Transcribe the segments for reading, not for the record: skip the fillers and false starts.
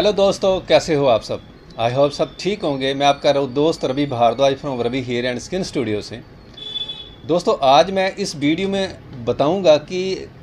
Hello दोस्तों, कैसे हो आप सब। आई होप सब ठीक होंगे। मैं आपका दोस्त Ravi Bhardwaj from Ravi hair and skin studio से। दोस्तों, आज मैं इस वीडियो में बताऊंगा कि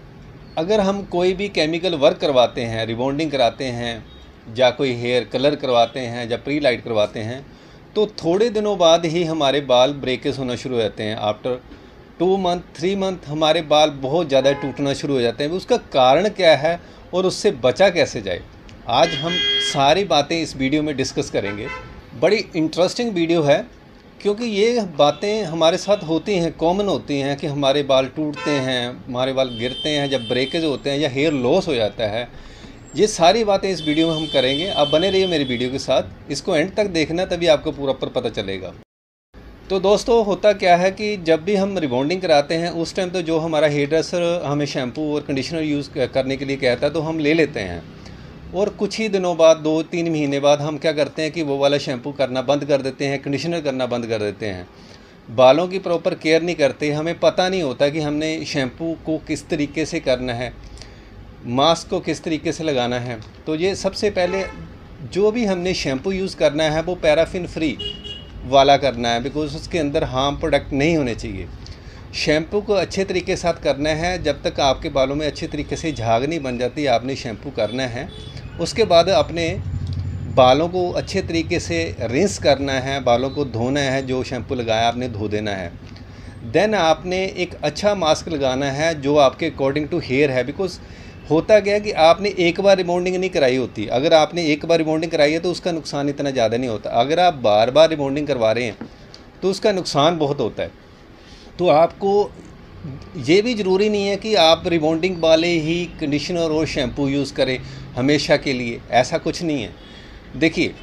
अगर हम कोई भी केमिकल वर्क करवाते हैं, रिबॉन्डिंग कराते हैं या कोई हेयर कलर करवाते हैं या प्री लाइट करवाते हैं, तो थोड़े दिनों बाद ही हमारे बाल ब्रेकेज होना शुरू हो जाते हैं। आफ्टर 2 मंथ 3 मंथ हमारे बाल बहुत ज़्यादा टूटना शुरू हो जाते हैं। उसका कारण क्या है और उससे बचा कैसे जाए, आज हम सारी बातें इस वीडियो में डिस्कस करेंगे। बड़ी इंटरेस्टिंग वीडियो है क्योंकि ये बातें हमारे साथ होती हैं, कॉमन होती हैं कि हमारे बाल टूटते हैं, हमारे बाल गिरते हैं, जब ब्रेकेज होते हैं या हेयर लॉस हो जाता है। ये सारी बातें इस वीडियो में हम करेंगे। आप बने रहिए मेरी वीडियो के साथ, इसको एंड तक देखना, तभी आपको पूरा पता चलेगा। तो दोस्तों, होता क्या है कि जब भी हम रिबॉन्डिंग कराते हैं उस टाइम तो जो हमारा हेयर ड्रेसर हमें शैम्पू और कंडीशनर यूज़ करने के लिए कहता है तो हम ले लेते हैं, और कुछ ही दिनों बाद 2-3 महीने बाद हम क्या करते हैं कि वो वाला शैम्पू करना बंद कर देते हैं, कंडीशनर करना बंद कर देते हैं। बालों की प्रॉपर केयर नहीं करते, हमें पता नहीं होता कि हमने शैम्पू को किस तरीके से करना है, मास्क को किस तरीके से लगाना है। तो ये सबसे पहले जो भी हमने शैम्पू यूज़ करना है वो पैराफिन फ्री वाला करना है, बिकॉज उसके अंदर हार्म प्रोडक्ट नहीं होने चाहिए। शैम्पू को अच्छे तरीके के साथ करना है, जब तक आपके बालों में अच्छे तरीके से झाग नहीं बन जाती आपने शैम्पू करना है। उसके बाद अपने बालों को अच्छे तरीके से रिंस करना है, बालों को धोना है, जो शैम्पू लगाया आपने धो देना है। देन आपने एक अच्छा मास्क लगाना है जो आपके अकॉर्डिंग टू हेयर है। बिकॉज होता क्या है कि आपने एक बार रिबॉन्डिंग नहीं कराई होती। अगर आपने एक बार रिबॉन्डिंग कराई है तो उसका नुकसान इतना ज़्यादा नहीं होता। अगर आप बार बार रिबॉन्डिंग करवा रहे हैं तो उसका नुकसान बहुत होता है। तो आपको ये भी ज़रूरी नहीं है कि आप रिबॉन्डिंग वाले ही कंडीशनर और शैम्पू यूज़ करें हमेशा के लिए, ऐसा कुछ नहीं है। देखिए,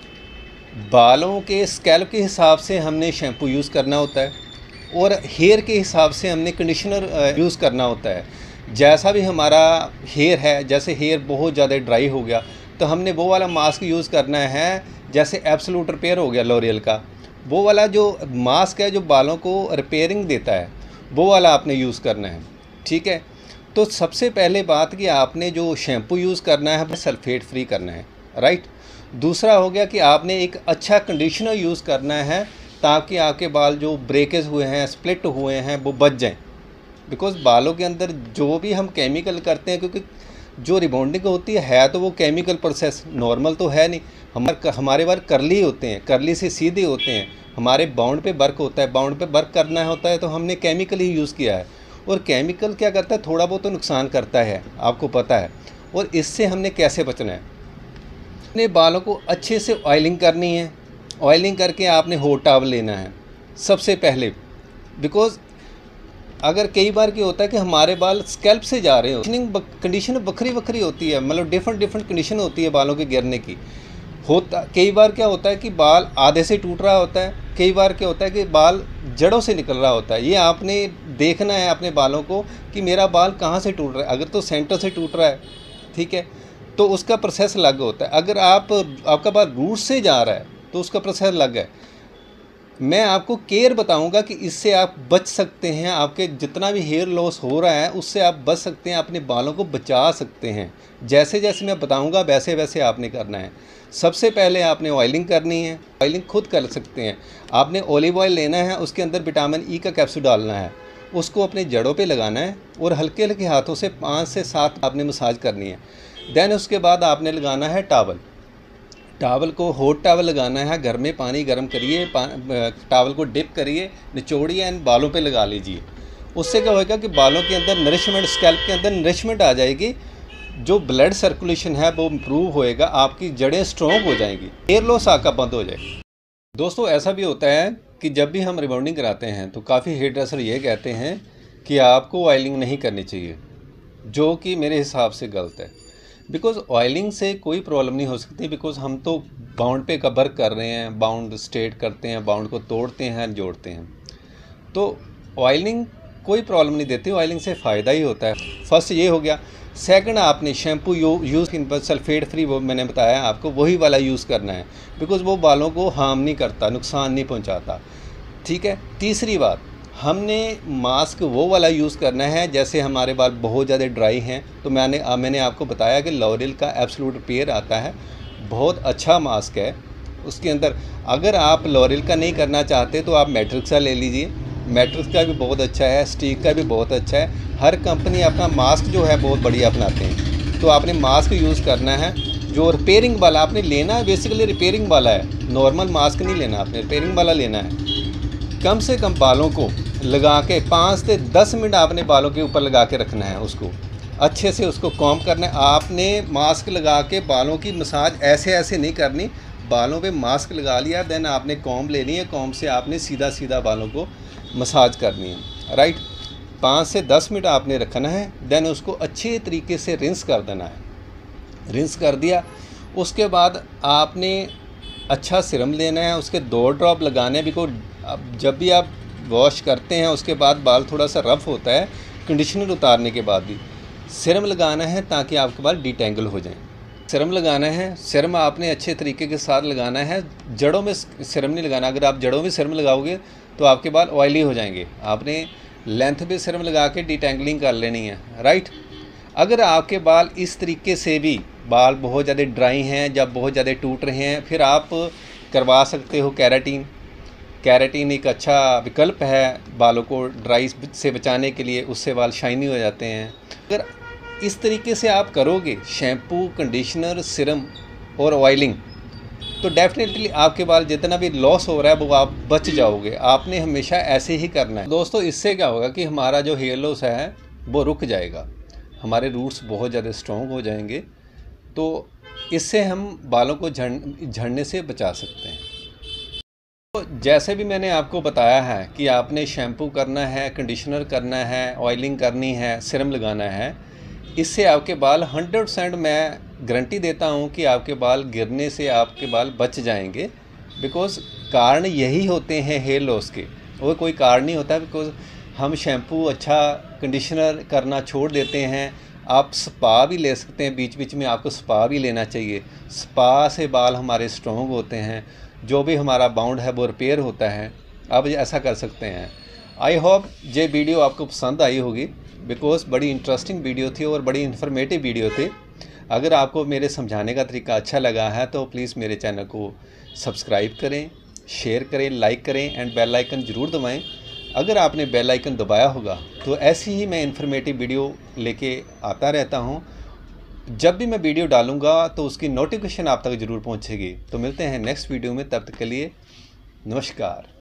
बालों के स्कैल्प के हिसाब से हमने शैम्पू यूज़ करना होता है और हेयर के हिसाब से हमने कंडीशनर यूज़ करना होता है। जैसा भी हमारा हेयर है, जैसे हेयर बहुत ज़्यादा ड्राई हो गया तो हमने वो वाला मास्क यूज़ करना है, जैसे एब्सोल्यूट रिपेयर हो गया लॉरियल का, वो वाला जो मास्क है जो बालों को रिपेयरिंग देता है वो वाला आपने यूज़ करना है। ठीक है, तो सबसे पहले बात कि आपने जो शैम्पू यूज़ करना है वो सल्फेट फ्री करना है, राइट। दूसरा हो गया कि आपने एक अच्छा कंडीशनर यूज़ करना है ताकि आपके बाल जो ब्रेकेज हुए हैं, स्प्लिट हुए हैं, वो बच जाएं। बिकॉज बालों के अंदर जो भी हम केमिकल करते हैं, क्योंकि जो रिबॉन्डिंग होती है तो वो केमिकल प्रोसेस नॉर्मल तो है नहीं। हमारे बाल करली होते हैं, करली से सीधे होते हैं, हमारे बाउंड पे वर्क होता है, बाउंड पे वर्क करना होता है तो हमने केमिकल ही यूज़ किया है। और केमिकल क्या करता है, थोड़ा बहुत तो नुकसान करता है, आपको पता है। और इससे हमने कैसे बचना है, अपने बालों को अच्छे से ऑयलिंग करनी है। ऑयलिंग करके आपने हॉट टॉवल लेना है सबसे पहले। बिकॉज अगर कई बार क्या होता है कि हमारे बाल स्कैल्प से जा रहे हो, कंडीशन बखरी बखरी होती है, मतलब डिफरेंट कंडीशन होती है बालों के गिरने की। होता कई बार क्या होता है कि बाल आधे से टूट रहा होता है, कई बार क्या होता है कि बाल जड़ों से निकल रहा होता है। ये आपने देखना है अपने बालों को कि मेरा बाल कहाँ से टूट रहा है। अगर तो सेंटर से टूट रहा है, ठीक है, तो उसका प्रोसेस अलग होता है। अगर आपका बाल रूट से जा रहा है तो उसका प्रोसेस अलग है। मैं आपको केयर बताऊंगा कि इससे आप बच सकते हैं। आपके जितना भी हेयर लॉस हो रहा है उससे आप बच सकते हैं, अपने बालों को बचा सकते हैं। जैसे जैसे मैं बताऊंगा वैसे वैसे आपने करना है। सबसे पहले आपने ऑयलिंग करनी है। ऑयलिंग खुद कर सकते हैं। आपने ऑलिव ऑयल लेना है, उसके अंदर विटामिन ई का कैप्सूल डालना है, उसको अपने जड़ों पे लगाना है और हल्के हल्के हाथों से 5 से 7 आपने मसाज करनी है। देन उसके बाद आपने लगाना है टावल। टावल को हॉट टावल लगाना है, घर में पानी गर्म करिए, टावल को डिप करिए, निचोड़िए एंड बालों पे लगा लीजिए। उससे क्या होगा कि बालों के अंदर नरिशमेंट, स्कैल्प के अंदर नरिशमेंट आ जाएगी, जो ब्लड सर्कुलेशन है वो इम्प्रूव होएगा, आपकी जड़ें स्ट्रॉन्ग हो जाएंगी, हेयर लॉस आपका बंद हो जाएगा। दोस्तों, ऐसा भी होता है कि जब भी हम रिबॉन्डिंग कराते हैं तो काफ़ी हेयर ड्रेसर ये कहते हैं कि आपको ऑयलिंग नहीं करनी चाहिए, जो कि मेरे हिसाब से गलत है। बिकॉज ऑयलिंग से कोई प्रॉब्लम नहीं हो सकती। बिकॉज हम तो बाउंड पे का वर्क कर रहे हैं, बाउंड स्ट्रेट करते हैं, बाउंड को तोड़ते हैं, जोड़ते हैं, तो ऑयलिंग कोई प्रॉब्लम नहीं देती। ऑयलिंग से फ़ायदा ही होता है। फर्स्ट ये हो गया। सेकंड, आपने शैम्पू यूज़ इन पर सल्फेट फ्री, वो मैंने बताया आपको, वही वाला यूज़ करना है। बिकॉज वो बालों को हार्म नहीं करता, नुकसान नहीं पहुँचाता। ठीक है। तीसरी बात, हमने मास्क वो वाला यूज़ करना है, जैसे हमारे बाल बहुत ज़्यादा ड्राई हैं तो मैंने आपको बताया कि लॉरियल का एब्सोल्यूट रिपेयर आता है, बहुत अच्छा मास्क है। उसके अंदर अगर आप लॉरियल का नहीं करना चाहते तो आप मैट्रिक्स का ले लीजिए। मैट्रिक्स का भी बहुत अच्छा है, स्टीक का भी बहुत अच्छा है। हर कंपनी अपना मास्क जो है बहुत बढ़िया अपनाते हैं। तो आपने मास्क यूज़ करना है जो रिपेयरिंग वाला आपने लेना है, बेसिकली रिपेयरिंग वाला है। नॉर्मल मास्क नहीं लेना, आपने रिपेयरिंग वाला लेना है। कम से कम बालों को लगा के 5 से 10 मिनट आपने बालों के ऊपर लगा के रखना है। उसको अच्छे से उसको कॉम्ब करना है। आपने मास्क लगा के बालों की मसाज ऐसे ऐसे नहीं करनी। बालों पे मास्क लगा लिया, देन आपने कॉम्ब लेनी है। कॉम्ब से आपने सीधा सीधा बालों को मसाज करनी है, राइट। 5 से 10 मिनट आपने रखना है। देन उसको अच्छे तरीके से रिंस कर देना है। रिंस कर दिया, उसके बाद आपने अच्छा सीरम लेना है। उसके 2 ड्रॉप लगाने भी को। जब भी आप वॉश करते हैं उसके बाद बाल थोड़ा सा रफ़ होता है, कंडीशनर उतारने के बाद भी सीरम लगाना है ताकि आपके बाल डिटेंगल हो जाएं। सीरम लगाना है। सीरम आपने अच्छे तरीके के साथ लगाना है। जड़ों में सीरम नहीं लगाना। अगर आप जड़ों में सीरम लगाओगे तो आपके बाल ऑयली हो जाएंगे। आपने लेंथ पे सीरम लगा के डिटेंगलिंग कर लेनी है, राइट। अगर आपके बाल इस तरीके से भी बाल बहुत ज़्यादा ड्राई हैं, जब बहुत ज़्यादा टूट रहे हैं, फिर आप करवा सकते हो कैराटीन। कैराटीन एक अच्छा विकल्प है बालों को ड्राई से बचाने के लिए, उससे बाल शाइनी हो जाते हैं। अगर इस तरीके से आप करोगे शैम्पू, कंडीशनर, सीरम और ऑयलिंग, तो डेफिनेटली आपके बाल जितना भी लॉस हो रहा है वो आप बच जाओगे। आपने हमेशा ऐसे ही करना है। दोस्तों, इससे क्या होगा कि हमारा जो हेयर लॉस है वो रुक जाएगा, हमारे रूट्स बहुत ज़्यादा स्ट्रॉन्ग हो जाएंगे। तो इससे हम बालों को झड़ने से बचा सकते हैं। तो जैसे भी मैंने आपको बताया है कि आपने शैम्पू करना है, कंडीशनर करना है, ऑयलिंग करनी है, सीरम लगाना है, इससे आपके बाल 100% मैं गारंटी देता हूं कि आपके बाल गिरने से आपके बाल बच जाएंगे। बिकॉज़ कारण यही होते हैं हेयर लॉस के, और कोई कारण नहीं होता। बिकॉज़ हम शैम्पू अच्छा कंडीशनर करना छोड़ देते हैं। आप स्पा भी ले सकते हैं, बीच बीच में आपको स्पा भी लेना चाहिए। स्पा से बाल हमारे स्ट्रॉन्ग होते हैं, जो भी हमारा बाउंड है वो रिपेयर होता है। आप ऐसा कर सकते हैं। आई होप ये वीडियो आपको पसंद आई होगी, बिकॉज़ बड़ी इंटरेस्टिंग वीडियो थी और बड़ी इन्फॉर्मेटिव वीडियो थी। अगर आपको मेरे समझाने का तरीका अच्छा लगा है तो प्लीज़ मेरे चैनल को सब्सक्राइब करें, शेयर करें, लाइक करें एंड बेल आइकन ज़रूर दबाएं। अगर आपने बेल आइकन दबाया होगा तो ऐसी ही मैं इन्फॉर्मेटिव वीडियो लेके आता रहता हूँ। जब भी मैं वीडियो डालूँगा तो उसकी नोटिफिकेशन आप तक ज़रूर पहुँचेगी। तो मिलते हैं नेक्स्ट वीडियो में, तब तक के लिए नमस्कार।